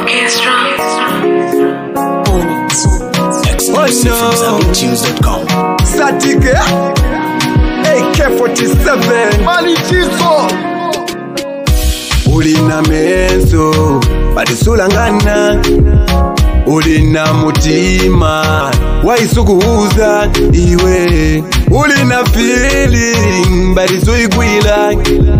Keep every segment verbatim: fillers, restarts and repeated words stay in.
Okestra. Oh no. Saty, A K forty-seven. Mali Chizo. Ulina meso badisulangana, ulina mutima waisukuuza iwe, ulina feeling badisuigwila.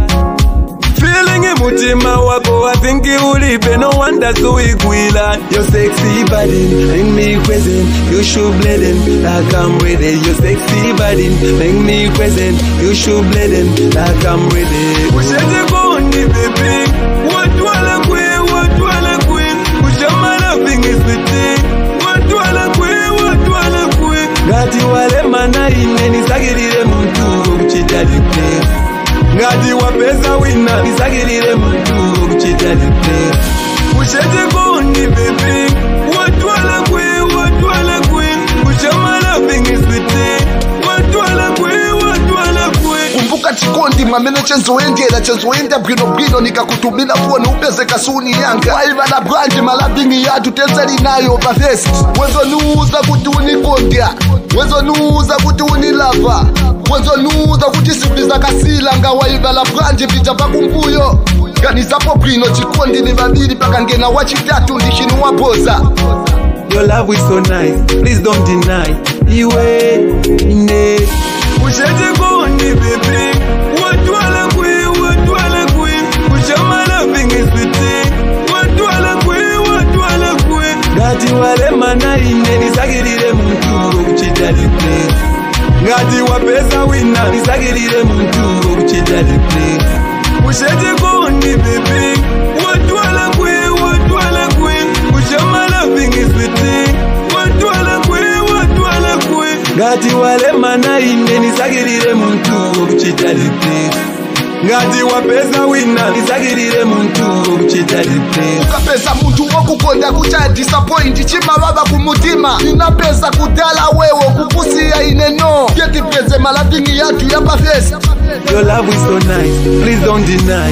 Feeling mutima wako I think ulipe, no wonder suigwila. Your sexy body make me present, you should blend like I'm ready. Your sexy body make me present, you should blend like I'm ready. Ushete kondi baby, what wala kwe, what wala kwe. Ushama loving is the thing, what wala kwe, what wala kwe. Gati wale mana ine nisagirire muntu kuchita dipe. Ngati wapeza wina nisagirire muntu kuchita dipe. Ushete kondi baby, what wala kwe, what wala kwe. Ushama loving is the thing, what wala kwe, what wala kwe. Kumbuka chikondi mamene chenzo endela chenzo enda bwino bwino nikakutumila kuona upeze kasuni yanga. Waiva na brandi malabingi yatu tenzeli nayo pa face. Wezo nuza kuti unikondia, wezo nuza kuti unilava, wezo nuza kuti sipiza kasila nga. Waiva la brandi vija pakumbuyo kanisa popino chikondi ni babili paka ngena wachitatu ndishini wapoza. Your love is so nice, please don't deny. Iwe ine ushete kondi baby, what wala kwe, what wala kwe. Ushama loving is the thing, what wala kwe, what wala kwe. Ngati wale mana ine nisagirire muntu kuchita dipe. Ngati wapeza wina nisagirire muntu kuchita dipe. Ushete kondi baby, what wala kwe, what wala kwe. Ushama loving is the thing, what wala kwe, what wala kwe. Ngati wale mana ine nisagirire muntu kuchita dipe. Ngati wapeza wina nisagirire muntu kuchita dipe. Ukapeza muntu wokukonda kucha disappoint chima baba kumutima. Ninapeza kudala wewe kukusia ineno. Yeti peze malavingi yatu yapa face. Your love is so nice, please don't deny.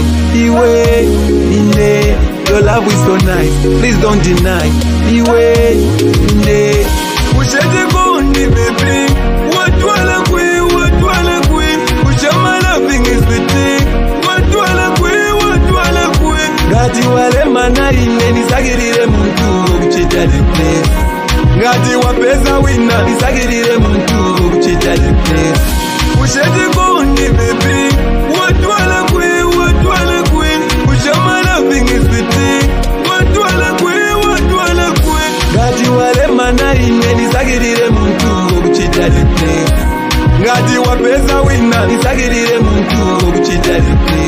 Iwe ine. Your love is so nice, please don't deny. Iwe ine. Ushete kondi baby, what wala kwe, what wala kwe. Ushama loving is the thing, what wala kwe, what wala kwe. Ngati wale mana ine nisagirire muntu kuchita dipe. Ngati wapeza wina nisagirire muntu kuchita dipe. Ushete kondi baby, what wala kwe, what wala kwe. Ushama loving is the thing, what wala kwe, what wala kwe. Ngati wale mana ine nisagirire muntu kuchita dipe. Ngati wapeza wina nisagirire muntu kuchita dipe.